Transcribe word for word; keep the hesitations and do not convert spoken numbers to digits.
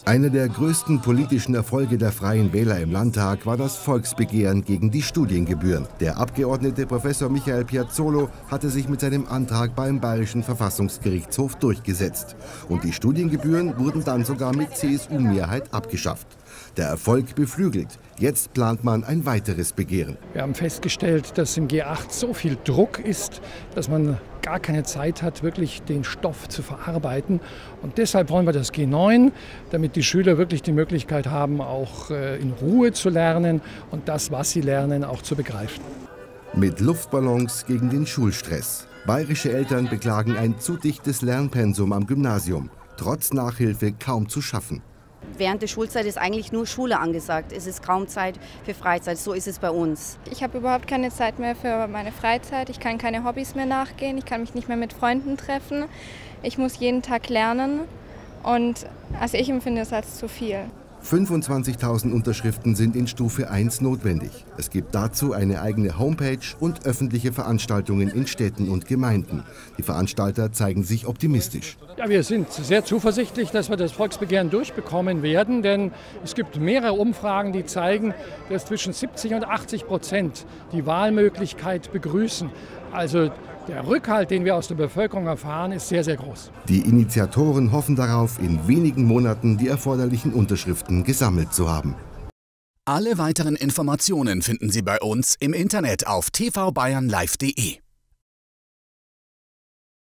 Einer der größten politischen Erfolge der Freien Wähler im Landtag war das Volksbegehren gegen die Studiengebühren. Der Abgeordnete Professor Michael Piazzolo hatte sich mit seinem Antrag beim Bayerischen Verfassungsgerichtshof durchgesetzt. Und die Studiengebühren wurden dann sogar mit C S U-Mehrheit abgeschafft. Der Erfolg beflügelt. Jetzt plant man ein weiteres Begehren. Wir haben festgestellt, dass im G acht so viel Druck ist, dass man gar keine Zeit hat, wirklich den Stoff zu verarbeiten. Und deshalb wollen wir das G neun, damit die Schüler wirklich die Möglichkeit haben, auch in Ruhe zu lernen und das, was sie lernen, auch zu begreifen. Mit Luftballons gegen den Schulstress. Bayerische Eltern beklagen ein zu dichtes Lernpensum am Gymnasium. Trotz Nachhilfe kaum zu schaffen. Während der Schulzeit ist eigentlich nur Schule angesagt. Es ist kaum Zeit für Freizeit. So ist es bei uns. Ich habe überhaupt keine Zeit mehr für meine Freizeit. Ich kann keine Hobbys mehr nachgehen. Ich kann mich nicht mehr mit Freunden treffen. Ich muss jeden Tag lernen. Und also ich empfinde es als zu viel. fünfundzwanzigtausend Unterschriften sind in Stufe eins notwendig. Es gibt dazu eine eigene Homepage und öffentliche Veranstaltungen in Städten und Gemeinden. Die Veranstalter zeigen sich optimistisch. Ja, wir sind sehr zuversichtlich, dass wir das Volksbegehren durchbekommen werden, denn es gibt mehrere Umfragen, die zeigen, dass zwischen siebzig und achtzig Prozent die Wahlmöglichkeit begrüßen. Also der Rückhalt, den wir aus der Bevölkerung erfahren, ist sehr, sehr groß. Die Initiatoren hoffen darauf, in wenigen Monaten die erforderlichen Unterschriften gesammelt zu haben. Alle weiteren Informationen finden Sie bei uns im Internet auf t v bayern live punkt de.